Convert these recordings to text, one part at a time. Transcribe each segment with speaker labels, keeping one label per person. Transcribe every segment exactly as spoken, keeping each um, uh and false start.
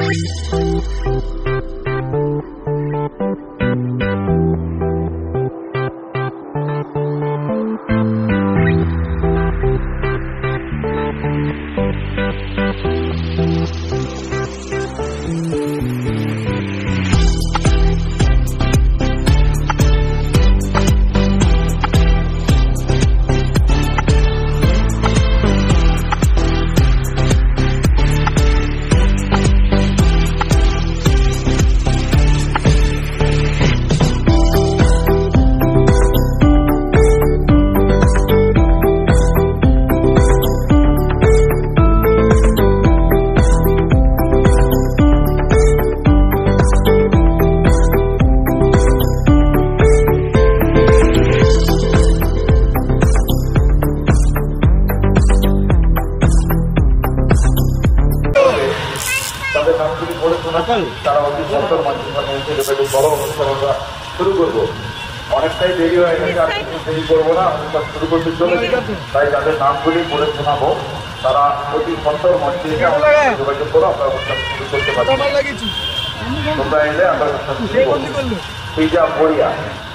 Speaker 1: তারা অতি সত্তর মানুষের বড় অনুষ্ঠান আমরা শুরু করবো। অনেকটাই দেরি হয়ে গেছে, আর দেরি করবো না, অনুষ্ঠান শুরু করতে চলেছি। তাই যাদের নামগুলি বলে শোনাবো তারা অতি সত্তর মঞ্চে যোগাযোগ করে আমরা অনুষ্ঠান শুরু করতে পারি। তোমরা এলে আমরা অনুষ্ঠান শুরু করবো। পিজা বড়িয়া,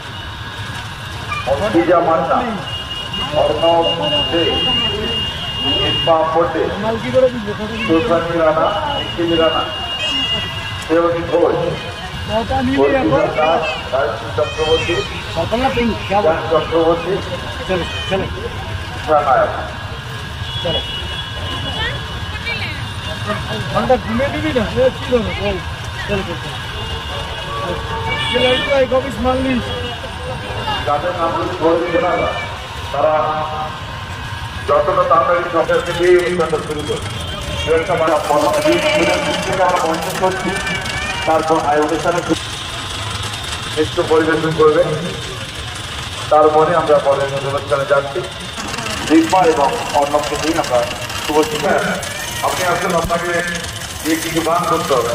Speaker 1: পিজা মান্না, অর্ণব দে, ইস্পা পটেল, সুলতানি রানা, নিখিল রানা, সেবনী ঘোষ, চক্রবর্তী, চক্রবর্তী,
Speaker 2: ঘুমে দিবি না কি ধরো বল
Speaker 1: যাদের নামগুলি বলতে না তারা যতটা তাড়াতাড়ি সরকারকে দিয়ে অনুষ্ঠানটা শুরু করবে। তারপর আয়োজনে নৃত্য পরিবেশন করবে। তারপরে আমরা পরের অনুষ্ঠানে যাচ্ছি। দীপা এবং অর্ণবকে দিন আমরা শুভ শিক্ষা। আপনি আসলে আপনাকে দিয়ে কিছু গান করতে হবে।